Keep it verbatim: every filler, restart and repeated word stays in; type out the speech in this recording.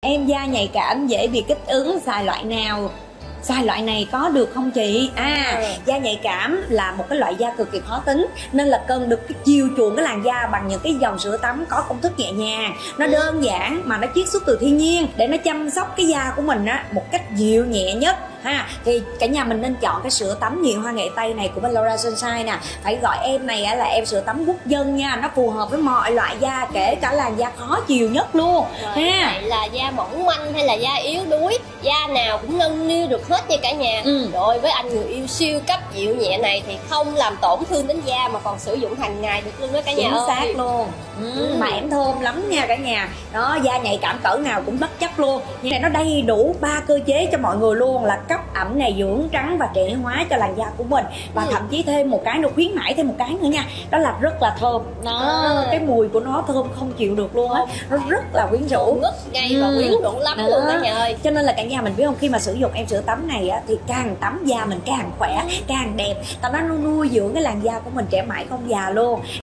em da nhạy cảm dễ bị kích ứng, xài loại nào? Xài loại này có được không chị? À, ừ. Da nhạy cảm là một cái loại da cực kỳ khó tính, nên là cần được cái chiều chuộng cái làn da bằng những cái dòng sữa tắm có công thức nhẹ nhàng, nó ừ. đơn giản mà nó chiết xuất từ thiên nhiên để nó chăm sóc cái da của mình á một cách dịu nhẹ nhất ha. Thì cả nhà mình nên chọn cái sữa tắm nhựa hoa nghệ tây này của bên Laura Sunshine nè. Phải gọi em này á là em sữa tắm quốc dân nha, nó phù hợp với mọi loại da, kể cả làn da khó chịu nhất luôn. Rồi, ha. Vậy là da mỏng manh hay là da yếu đuối, da nào cũng nâng niu được hết nha cả nhà. ừ. Rồi với anh người yêu siêu cấp dịu nhẹ này thì không làm tổn thương đến da mà còn sử dụng hàng ngày được luôn đó cả nhà. Chính xác luôn. ừ. Ừ. Mà em thơm lắm nha cả nhà. Đó, da nhạy cảm cỡ nào cũng bất chấp luôn. Như này nó đầy đủ ba cơ chế cho mọi người luôn, là cấp ẩm này, dưỡng trắng và trẻ hóa cho làn da của mình. Và ừ. thậm chí thêm một cái nữa, khuyến mãi thêm một cái nữa nha, đó là rất là thơm. Đó, à. cái mùi của nó thơm không chịu được luôn á, nó rất là quyến rũ, ngất ngay và quyến rũ lắm luôn cả nhà ơi. Cho nên là cả nhà mình biết không, khi mà sử dụng em sữa tắm này á thì càng tắm da mình càng khỏe, càng đẹp, tại nó nuôi dưỡng cái làn da của mình trẻ mãi không già luôn.